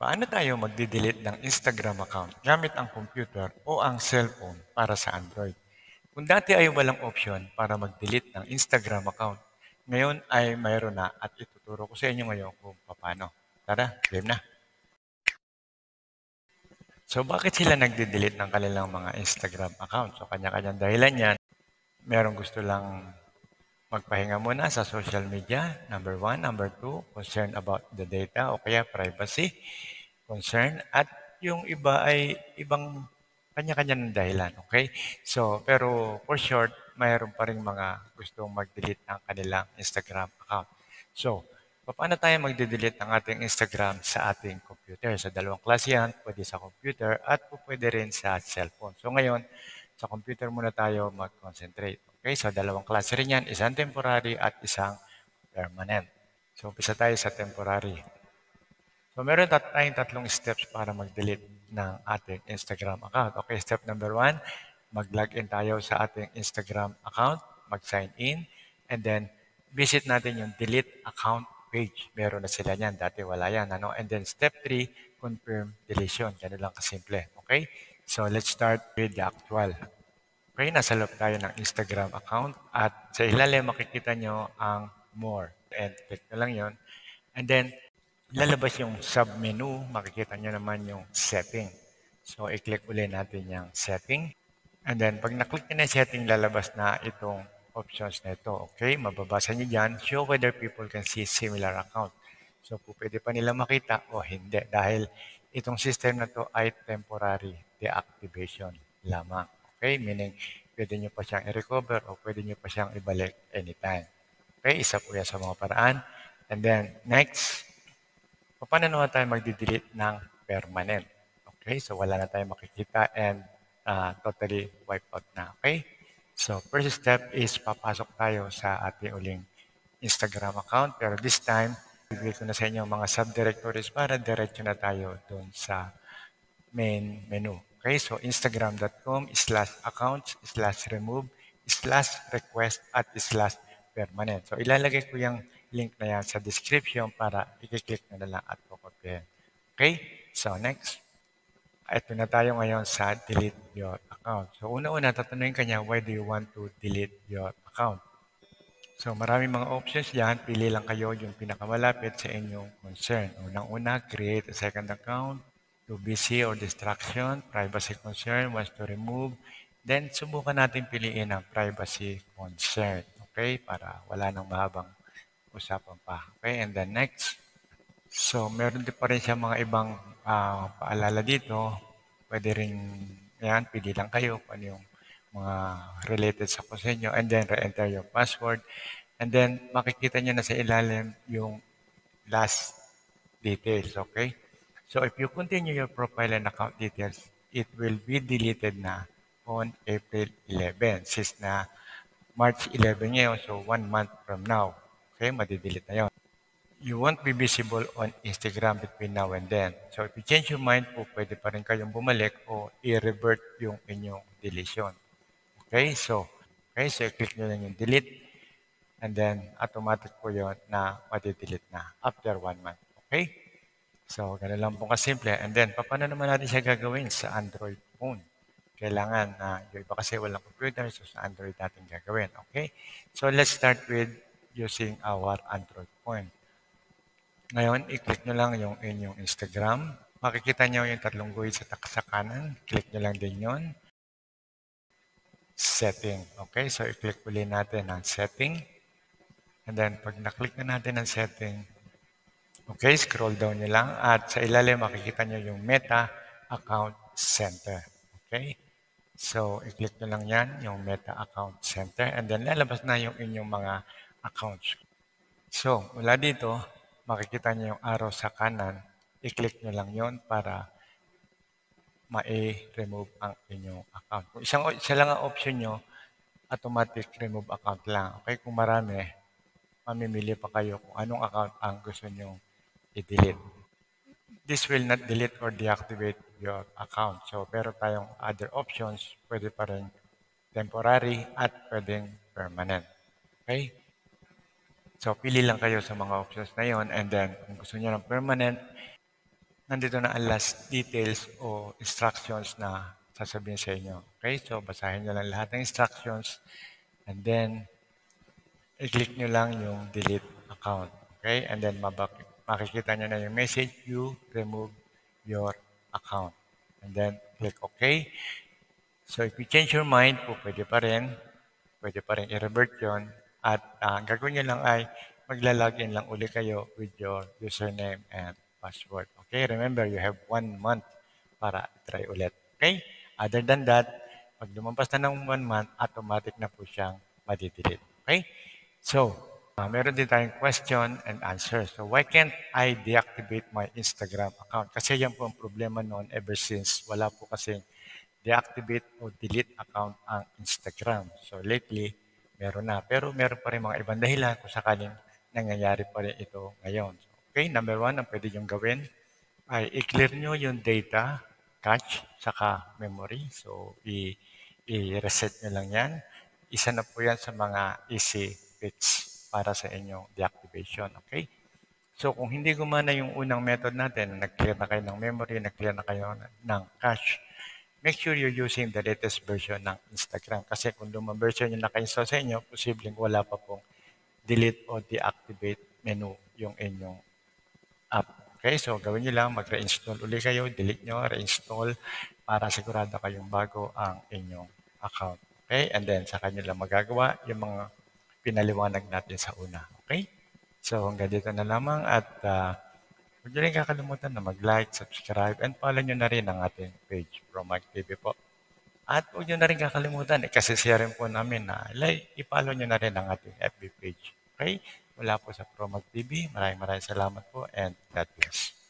Paano tayo magde-delete ng Instagram account gamit ang computer o ang cellphone para sa Android? Kung dati ay walang option para mag-delete ng Instagram account, ngayon ay mayroon na at ituturo ko sa inyo ngayon kung paano. Tara, game na. So bakit sila nagde-delete ng kanilang mga Instagram account? So kanya-kanyang dahilan yan. Merong gusto lang magpahinga muna sa social media, number one. Number two, concern about the data o kaya privacy concern. At yung iba ay ibang kanya-kanya ng dahilan. Okay? So, pero for short, mayroon pa rin mga gustong mag-delete ng kanilang Instagram account. So, paano tayo magde-delete ng ating Instagram sa ating computer? Sa dalawang klase yan, pwede sa computer at pwede rin sa cellphone. So ngayon, sa computer muna tayo mag-concentrate. Okay, so dalawang klase rin yan, isang temporary at isang permanent. So umpisa tayo sa temporary. So meron tayong tatlong steps para mag-delete ng ating Instagram account. Okay, step number one, mag-login tayo sa ating Instagram account, mag-sign in, and then visit natin yung delete account page. Meron na sila niyan, dati wala yan. Ano? And then step 3, confirm deletion. Ganun lang kasimple. Okay? So let's start with the actual. Okay, nasa loob tayo ng Instagram account at sa ilalim makikita nyo ang more. And click na lang yon. And then, lalabas yung sub-menu. Makikita nyo naman yung setting. So, i-click ulit natin yung setting. And then, pag na-click nyo na yung setting, lalabas na itong options na ito. Okay, mababasa nyo dyan. Show whether people can see similar account. So, kung pwede pa nila makita o hindi. Dahil itong system na to ay temporary deactivation lamang. Okay, meaning pwede nyo pa siyang i-recover o pwede nyo pa siyang ibalik anytime. Okay, isa po yan sa mga paraan. And then, next, paano naman tayo magde-delete ng permanent? Okay, so wala na tayong makikita and totally wipe out na. Okay? So, first step is papasok tayo sa ating uling Instagram account. Pero this time, bibigay ko na sa inyo ang mga subdirectories para diretso na tayo dun sa main menu. Okay, so instagram.com/accounts/remove/request at /permanent. So ilalagay ko yung link na yan sa description para i-click nyo na lang at po-copy. Okay, so next. Ito na tayo ngayon sa delete your account. So una-una, tatanungin kanya, why do you want to delete your account? So maraming mga options yan. Pili lang kayo yung pinakamalapit sa inyong concern. Unang-una, create a second account. To busy or distraction, privacy concern, wants to remove. Then, subukan natin piliin ang privacy concern. Okay? Para wala nang mahabang usapan pa. Okay? And then next. So, meron din pa rin siya mga ibang paalala dito. Pwede rin, yan, pili lang kayo kung ano yung mga related sa concern nyo. And then, re-enter your password. And then, makikita nyo na sa ilalim yung last details. Okay? So if you continue your profile and account details, it will be deleted na on April 11. Since na March 11 ngayon, so 1 month from now. Okay, madidelete na yon. You won't be visible on Instagram between now and then. So if you change your mind po, pwede pa rin kayong bumalik o i-revert yung inyong deletion. Okay, so i-click nyo lang yung delete and then automatic po yon na madidelete na after 1 month. Okay? So, ganun lang po kasimple. And then, paano naman natin siya gagawin sa Android phone? Kailangan na, yung iba kasi walang computer, so sa Android natin gagawin. Okay? So, let's start with using our Android phone. Ngayon, i-click nyo lang yung inyong Instagram. Makikita nyo yung tatlong guhit sa kanan. Click nyo lang din yun. Setting. Okay? So, i-click ulit natin ang setting. And then, pag na-click na natin ang setting, okay, scroll down nyo lang at sa ilalim makikita nyo yung Meta Account Center. Okay? So, i-click nyo lang yan, yung Meta Account Center and then lalabas na yung inyong mga accounts. So, mula dito, makikita nyo yung arrow sa kanan. I-click nyo lang yon para ma-remove ang inyong account. Kung isa lang ang option nyo, automatic remove account lang. Okay? Kung marami, mamimili pa kayo kung anong account ang gusto nyo i-delete. This will not delete or deactivate your account. So, pero tayong other options, pwede pa rin temporary at pwedeng permanent. Okay? So, pili lang kayo sa mga options na yon and then, kung gusto niyo ng permanent, nandito na ang last details o instructions na sasabihin sa inyo. Okay? So, basahin nyo lang lahat ng instructions and then i-click nyo lang yung delete account. Okay? And then makikita nyo na yung message, you remove your account. And then click OK. So if you change your mind po, pwede pa rin i-revert yun. At ang gagawin nyo lang ay magla-login lang uli kayo with your username and password. Okay? Remember, you have 1 month para try ulit. Okay? Other than that, pag lumampas na ng 1 month, automatic na po siyang madidelete. Okay? So, meron din tayong question and answer. So, why can't I deactivate my Instagram account? Kasi yan po ang problema noon ever since wala po kasi deactivate o delete account ang Instagram. So, lately, meron na. Pero meron pa rin mga ibang dahilan kung sakaling nangyayari pa rin ito ngayon. Okay, number 1, ang pwede nyo gawin ay i-clear nyo yung data, cache, saka memory. So, i-reset nyo lang yan. Isa na po yan sa mga easy fix para sa inyong deactivation. Okay? So, kung hindi gumana yung unang method natin, nag-clear na kayo ng memory, nag-clear na kayo ng cache, make sure you're using the latest version ng Instagram. Kasi kung lumang version yung naka-install sa inyo, posibleng wala pa pong delete o deactivate menu yung inyong app. Okay, so gawin nyo lang, mag-reinstall uli kayo, delete nyo, reinstall para sigurado kayong bago ang inyong account. Okay, and then saka nyo lang magagawa yung mga pinaliwanag natin sa una. Okay, so hanggang dito na lamang at huwag nyo rin kakalimutan na mag-like, subscribe, and follow nyo na rin ang ating page, Promag TV po. At huwag nyo na rin kakalimutan, kasi share rin po namin na i-follow nyo na rin ang ating FB page. Okay? Mula po sa Promag TV, maraming salamat po and God bless.